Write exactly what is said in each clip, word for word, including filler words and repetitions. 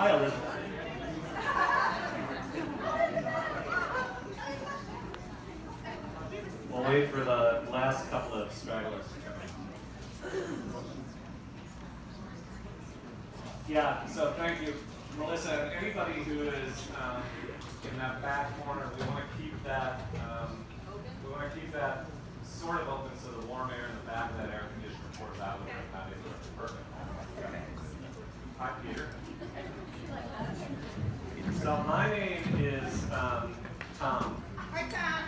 Hi, Elizabeth. We'll wait for the last couple of stragglers to come in. Yeah, so thank you, Melissa. And anybody who is um, in that back corner, we want to keep that um, we want to keep that sort of open so the warm air in the back of that air conditioner pours out with it, not into it. Perfect. Hi, Peter. So my name is um, Tom. Hi, Tom.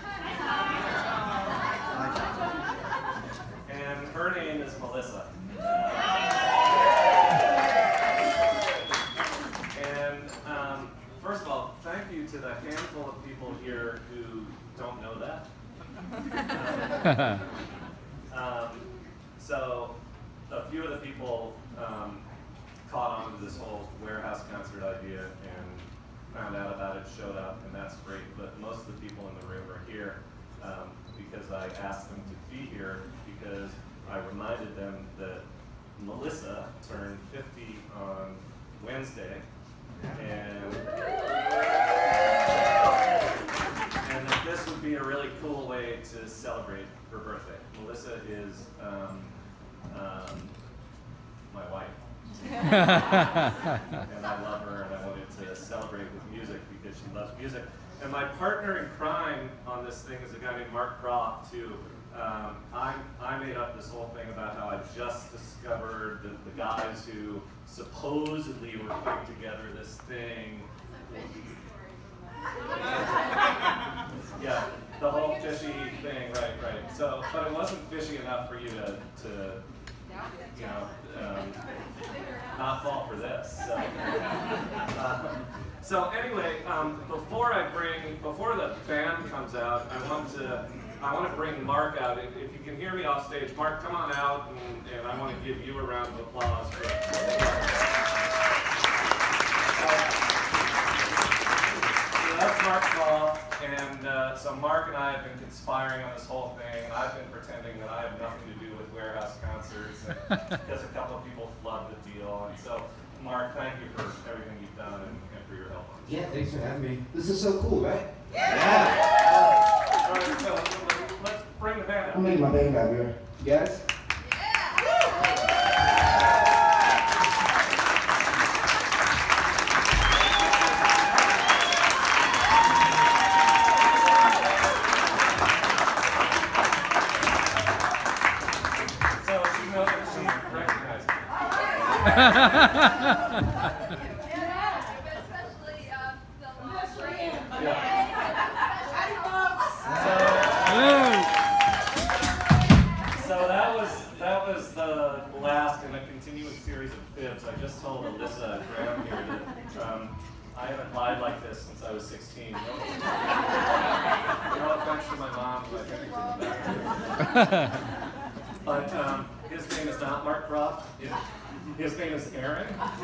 And her name is Melissa. And um, first of all, thank you to the handful of people here who don't know that. Um, um, so a few of the people um, caught on to this whole warehouse concert idea and found out about it, showed up, and that's great. But most of the people in the room are here um, because I asked them to be here because I reminded them that Melissa turned fifty on Wednesday, and, and that this would be a really cool way to celebrate her birthday. Melissa is um, um, my wife. And I love her, and I wanted to celebrate with music because she loves music. And my partner in crime on this thing is a guy named Mark Croft, too. Um, I, I made up this whole thing about how I just discovered the, the guys who supposedly were putting together this thing. Yeah, the whole fishy thing, right, right. So, but it wasn't fishy enough for you to, to you know, um, not fall for this. So, uh, so anyway, um, before I bring, before the band comes out, I want to, I want to bring Mark out. If, if you can hear me off stage, Mark, come on out, and, and I want to give you a round of applause for. So that's Mark Croft, and uh, so Mark and I have been conspiring on this whole thing, and I've been pretending that I have nothing to do with warehouse concerts, and because a couple of people flubbed the deal. And so, Mark, thank you for everything you've done and, and for your help on this. Yeah, thanks for having me. This is so cool, right? Yeah! Yeah. All right, so let's bring the band out. I'm making my band out here. You guys? Especially uh, the last train. So that was that was the last in a continuous series of fibs. I just told Alyssa Graham here that um, I haven't lied like this since I was sixteen. No, no offense to my mom, but I think it's in the back. But um, his name is not Mark Croft. His, his name is Aaron.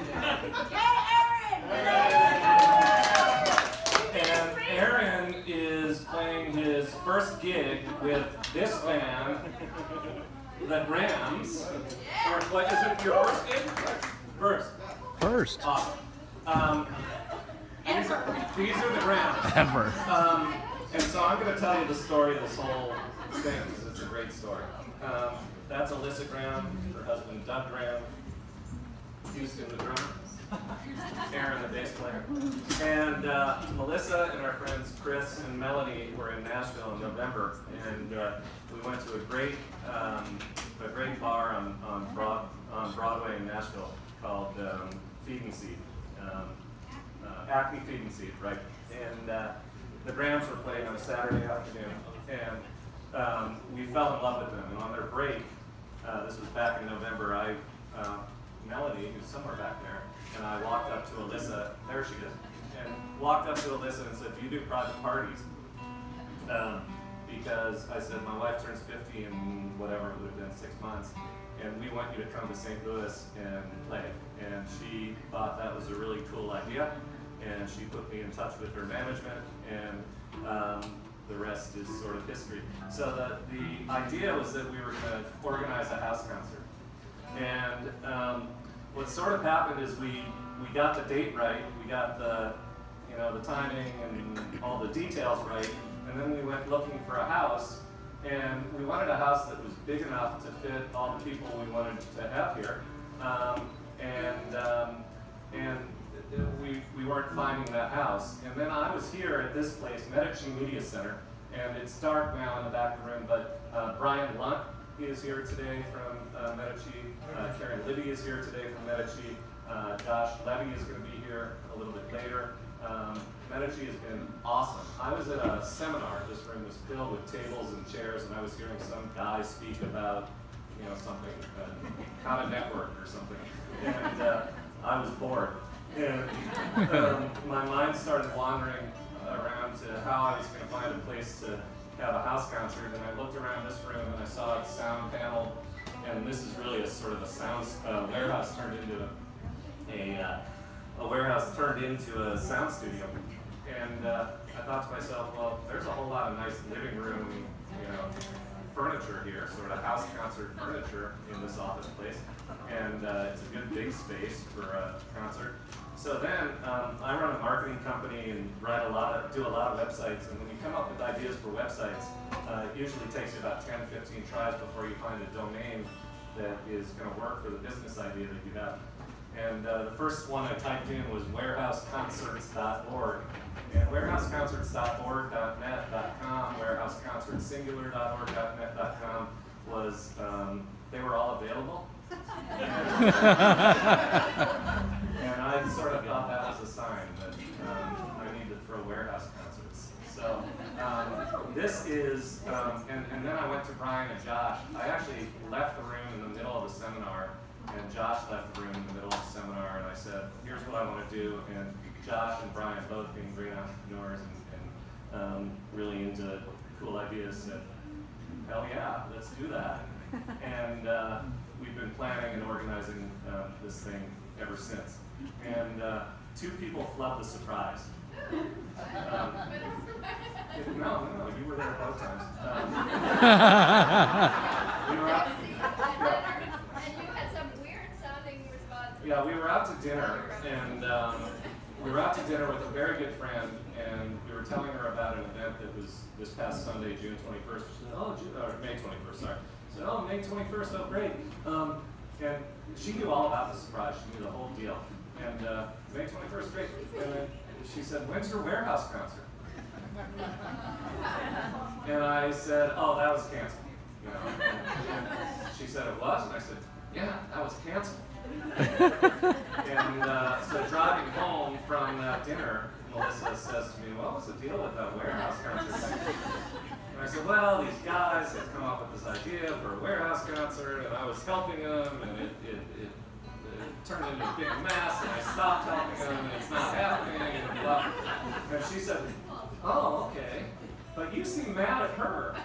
And Aaron is playing his first gig with this band, the Grams. Or what is it? Your first gig? First. First. Awesome. Um, these, are, these are the Grams. Ever. Um, and so I'm going to tell you the story of this whole thing because it's a great story. Um, that's Alyssa Graham, her husband Doug Graham, Houston the drummer, Aaron the bass player, and uh, Melissa and our friends Chris and Melanie were in Nashville in November, and uh, we went to a great um, a great bar on on, Broad, on Broadway in Nashville called um, Feed and Seed, um, uh, Acme Feed and Seed, right? And uh, the Grams were playing on a Saturday afternoon, and um, we fell in love with them. And on their break, uh, this was back in November, I. Uh, Melanie, who's somewhere back there, and I walked up to Alyssa, there she is, and walked up to Alyssa and said, do you do private parties? Um, because I said, my wife turns fifty in whatever, it would have been six months, and we want you to come to Saint Louis and play. And she thought that was a really cool idea, and she put me in touch with her management, and um, the rest is sort of history. So the, the idea was that we were going to organize a house concert. And um, what sort of happened is we we got the date right, we got the, you know, the timing and all the details right, and then we went looking for a house, and we wanted a house that was big enough to fit all the people we wanted to have here, um, and um, and we we weren't finding that house. And then I was here at this place, Medici Media Center, and it's dark now in the back of the room, but uh, Brian Lunt is here today from uh, Medici. Uh, Karen Libby is here today from Medici. Uh, Josh Levy is going to be here a little bit later. Um, Medici has been awesome. I was at a seminar. This room was filled with tables and chairs, and I was hearing some guy speak about, you know, something, uh, how to network or something. And uh, I was bored. And um, my mind started wandering around to how I was going to find a place to have a house concert. And I looked around this room and I saw a sound panel. And this is really a sort of a sound uh, warehouse turned into a, a, uh, a warehouse turned into a sound studio. And uh, I thought to myself, well, there's a whole lot of nice living room, you know, furniture here, sort of house concert furniture in this office place. And uh, it's a good big space for a concert. So then um, I run a marketing company and write a lot of, do a lot of websites. And when you come up with ideas for websites, uh, it usually takes you about ten, fifteen tries before you find a domain that is going to work for the business idea that you have. And uh, the first one I typed in was warehouse concerts dot org. And warehouse concerts dot org dot net dot com, warehouse concerts singular dot org dot net dot com was, um, they were all available. And I sort of thought that was a sign that um, I need to throw warehouse concerts. So um, this is, um, and, and then I went to Brian and Josh. I actually left the room in the middle of the seminar, and Josh left the room in the middle of the seminar, and I said, here's what I want to do. And Josh and Brian, both being great entrepreneurs and, and um, really into cool ideas, said, hell yeah, let's do that. And uh, we've been planning and organizing uh, this thing ever since. And uh, two people flubbed the surprise. Um, no, no, no, you were there both times. Um, we were out, yeah. And you had some weird sounding response. Yeah, we were out to dinner, and um, we were out to dinner with a very good friend, and we were telling her about an event that was this past Sunday, June twenty-first. She said, oh, June, or May twenty-first, sorry. She said, oh, May twenty-first, oh, great. Um, and she knew all about the surprise. She knew the whole deal. And uh, May twenty-first, great. And then she said, when's your warehouse concert? And I said, oh, that was canceled. You know? And she said, it was? And I said, yeah, that was canceled. And uh, so driving home from that dinner, Melissa says to me, what was the deal with that warehouse concert thing? And I said, well, these guys had come up with this idea for a warehouse concert, and I was helping them, and it, it, it, it turned into a big mess, and I stopped helping them, and it's not happening, and blah. And she said, oh, okay, but you seem mad at her.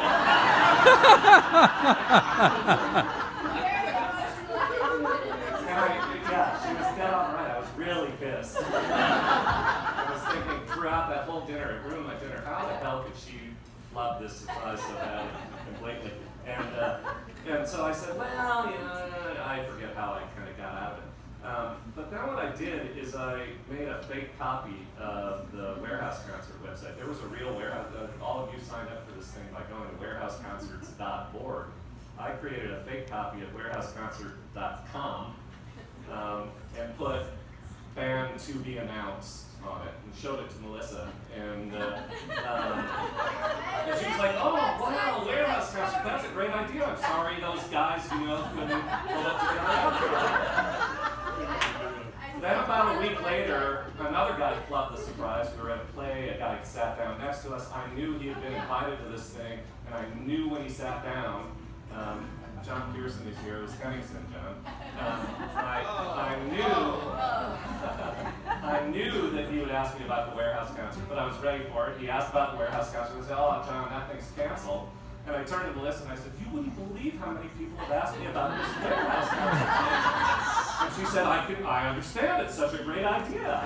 And I, yeah, she was dead on right. I was really pissed. I was thinking throughout that whole dinner, it ruined my dinner, how the hell could she flub this surprise so bad and blatantly? And, uh, and so I said, well, you know, I forget how I kind of got out of it. Um, but then what I did is I made a fake copy of the Warehouse Concert website. There was a real warehouse, uh, all of you signed up for this thing by going to warehouse concerts dot org. I created a fake copy of warehouse concert dot com um, and put band to be announced on it and showed it to Melissa. And, uh, um, and she was like, oh, wow, warehouse concert, that's a great idea. I'm sorry those guys, you know, couldn't pull it together. Then about a week later, another guy flubbed the surprise. We were at a play, a guy sat down next to us. I knew he had been invited to this thing, and I knew when he sat down, um, John Pearson is here, it was Henningsen, John. Um, I, I knew, I knew that he would ask me about the warehouse concert, but I was ready for it. He asked about the warehouse concert, and I said, oh, John, that thing's canceled. And I turned to Melissa and I said, you wouldn't believe how many people have asked me about this warehouse concert. And she said, I can, I understand, it's such a great idea.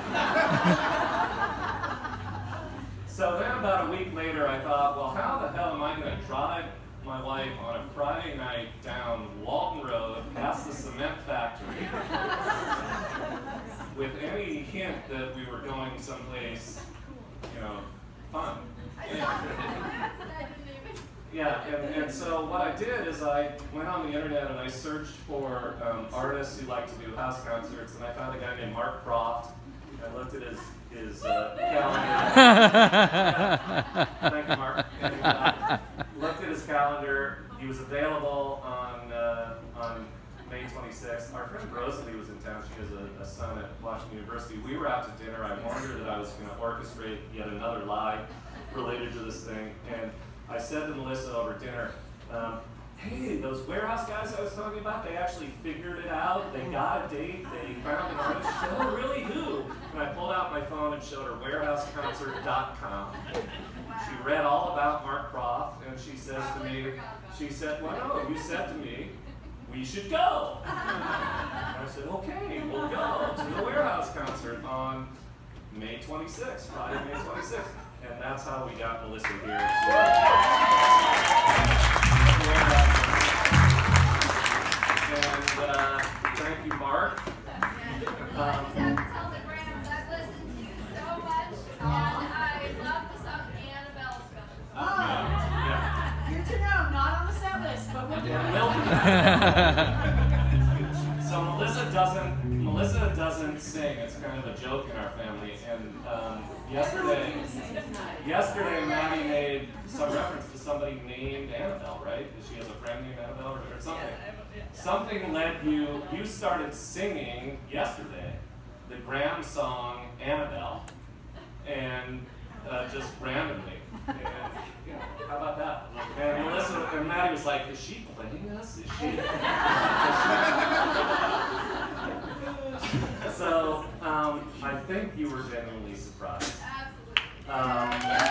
So then about a week later, I thought, well, how the hell am I going to drive my wife on a Friday night down Walton Road past the cement factory with any hint that we were going someplace, you know, fun. I saw the plants and I didn't even. Yeah, and, and so what I did is I went on the internet and I searched for um, artists who like to do house concerts, and I found a guy named Mark Croft. I looked at his, his uh, calendar. Yeah. Thank you, Mark. And, uh, looked at his calendar. He was available on, uh, on May twenty-sixth. Our friend Rosalie was in town. She has a, a son at Washington University. We were out to dinner. I warned her that I was going to orchestrate yet another lie related to this thing. And I said to Melissa over dinner, um, hey, those warehouse guys I was talking about, they actually figured it out. They got a date. They found an artist. She said, oh, really? Who? And I pulled out my phone and showed her warehouse concert dot com. She read all about Mark Croft, and she says to me, she said, well, no, you said to me, we should go. And I said, okay, we'll go to the warehouse concert on May twenty-sixth, Friday, May twenty-sixth. And that's how we got Melissa here. So, and uh, thank you, Mark. I just have to tell the Grams I've listened to you so much, and I love the song Annabelle Special. Oh, Yeah. good to know. Not on the set list, but we'll do Will. So Melissa doesn't. Melissa doesn't sing. It's kind of a joke in our family. And um, yesterday, yesterday Maddie made some reference to somebody named Annabelle, right? She has a friend named Annabelle or, or something. Something led you. You started singing yesterday the Graham song Annabelle, and uh, just randomly. And, you know, how about that? And Melissa and Maddie was like, "Is she playing us? Is she?" So um, I think you were genuinely surprised. Absolutely. Um,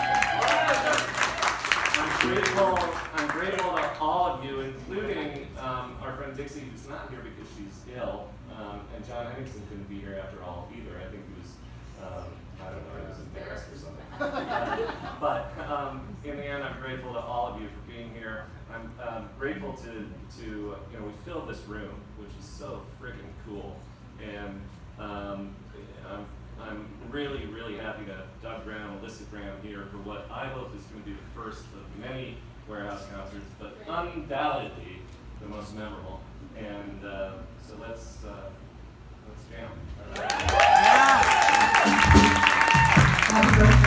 I'm grateful. I'm grateful to all of you, including um, our friend Dixie, who's not here because she's ill, um, and John Henningsen couldn't be here after all either. I think he was, um, I don't know, he was embarrassed or something. Uh, but um, in the end, I'm grateful to all of you for being here. I'm um, grateful to to you know we filled this room, which is so freaking cool, and um, I'm. I'm really, really happy to have Doug Graham, Alyssa Graham here for what I hope is going to be the first of many warehouse concerts, but undoubtedly the most memorable. And uh, so let's uh, let's jam. All right. Yeah.